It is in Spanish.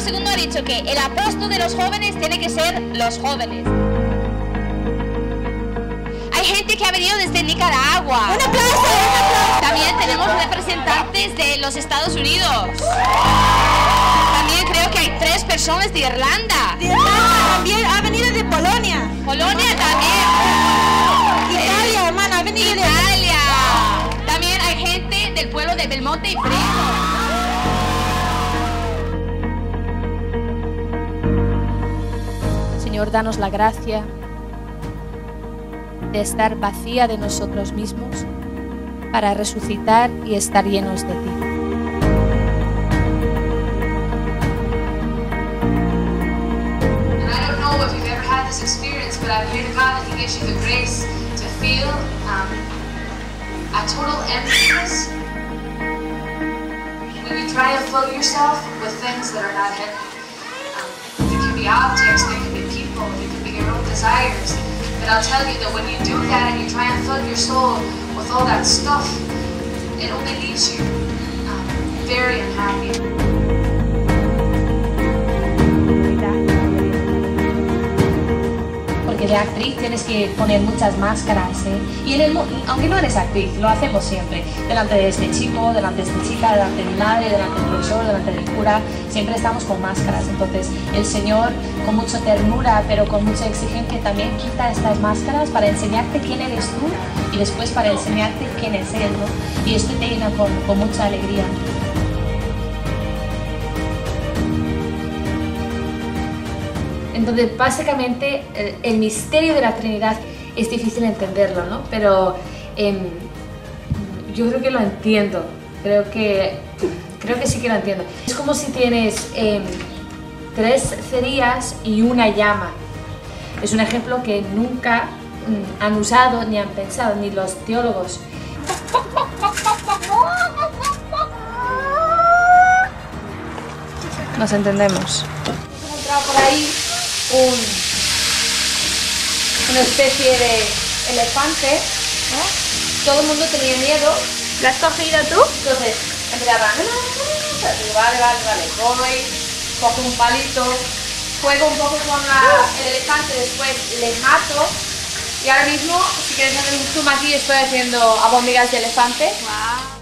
II ha dicho que el apóstol de los jóvenes tiene que ser los jóvenes. Hay gente que ha venido desde Nicaragua. ¡Un aplauso! También tenemos representantes de los Estados Unidos. También creo que hay 3 personas de Irlanda. De Irlanda también, ha venido de Polonia. Polonia también. Italia, hermana, ha venido de Italia. También hay gente del pueblo de Belmonte y Fresno. Señor, danos la gracia de estar vacía de nosotros mismos para resucitar y estar llenos de ti. I don't know if you've ever had this experience, but I pray to God that He gives you the grace to feel a total emptiness when you try to fill yourself with things that are not Him. It can be objects, they can be people, it can be your own desires. But I'll tell you that when you do that and you try and fill your soul with all that stuff, it only leaves you very unhappy. Porque de actriz tienes que poner muchas máscaras, ¿eh? Y aunque no eres actriz, lo hacemos siempre. Delante de este chico, delante de esta chica, delante de mi madre, delante del profesor, delante del cura, siempre estamos con máscaras. Entonces el Señor, con mucha ternura, pero con mucha exigencia, también quita estas máscaras para enseñarte quién eres tú y después para enseñarte quién es Él, ¿no? Y esto te llena con mucha alegría. Entonces, básicamente, el misterio de la Trinidad es difícil entenderlo, ¿no? Pero yo creo que lo entiendo. Creo que sí que lo entiendo. Es como si tienes 3 cerillas y una llama. Es un ejemplo que nunca han usado ni han pensado, ni los teólogos. Nos entendemos. He encontrado por ahí una especie de elefante, ¿no? Todo el mundo tenía miedo. ¿Lo has cogido tú? Entonces empezaba, vale, voy, cojo un palito, juego un poco con el elefante, después le mato. Y ahora mismo, si quieres hacer un zoom aquí, estoy haciendo albóndigas de elefante. Wow.